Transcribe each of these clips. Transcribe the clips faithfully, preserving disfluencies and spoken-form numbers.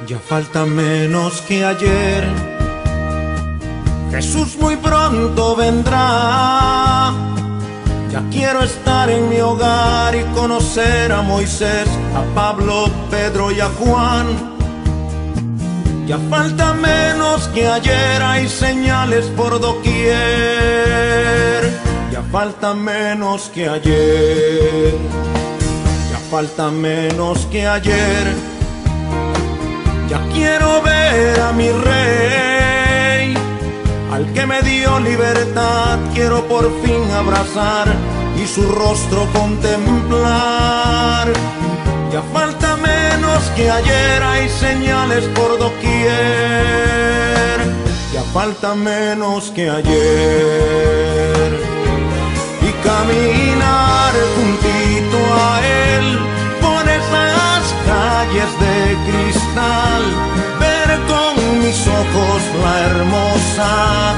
Ya falta menos que ayer, Jesús muy pronto vendrá. Ya quiero estar en mi hogar y conocer a Moisés, a Pablo, Pedro y a Juan. Ya falta menos que ayer, hay señales por doquier. Ya falta menos que ayer, ya falta menos que ayer. Ya quiero ver a mi rey, al que me dio libertad, quiero por fin abrazar y su rostro contemplar. Ya falta menos que ayer, hay señales por doquier. Ya falta menos que ayer. Y caminar juntito a él por esas calles de cristal, ver con mis ojos la hermosa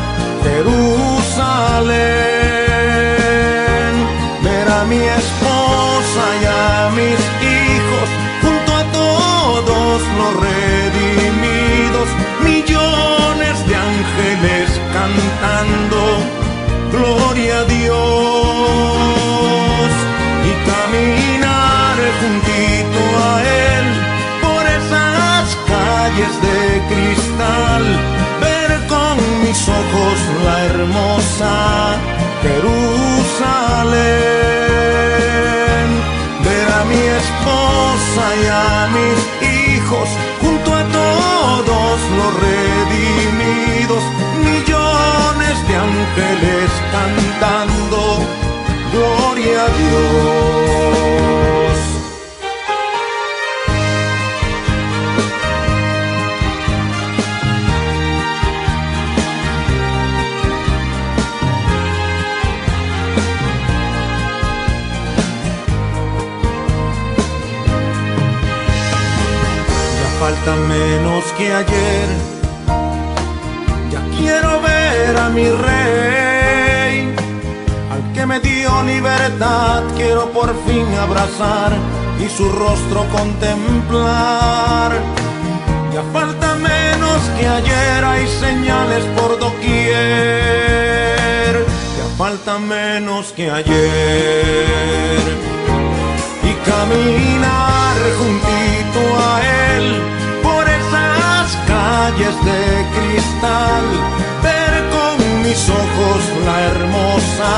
Jerusalén, ver a mi esposa y a mis hijos junto a todos los redimidos, millones de ángeles cantando gloria a Dios. Y caminar juntito a él por esas calles de cristal, ver con mis ojos la hermosa Jerusalén, ver a mi esposa y a mis hijos junto a todos los redimidos, millones de ángeles cantando gloria a Dios. Falta menos que ayer, ya quiero ver a mi rey, al que me dio libertad, quiero por fin abrazar y su rostro contemplar. Ya falta menos que ayer, hay señales por doquier. Ya falta menos que ayer. Y caminar juntito a él por esas calles de cristal, ver con mis ojos la hermosa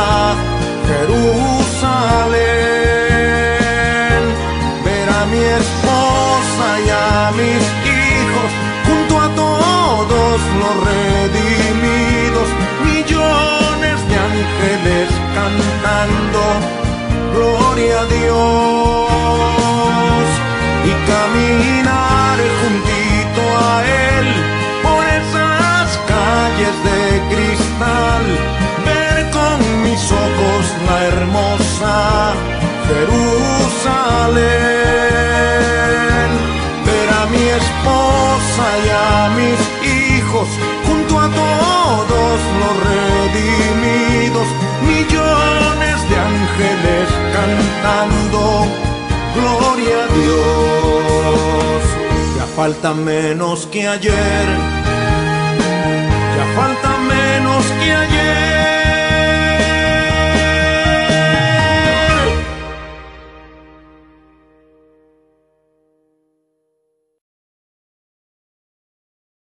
Jerusalén, ver a mi esposa y a mis hijos junto a todos los redimidos, millones de ángeles cantando gloria a Dios. Y caminar juntito a él por esas calles de cristal, ver con mis ojos la hermosa Jerusalén, ver a mi esposa y a mis hijos junto a todos los redimidos, millones de ángeles cantando gloria a Dios. Ya falta menos que ayer, ya falta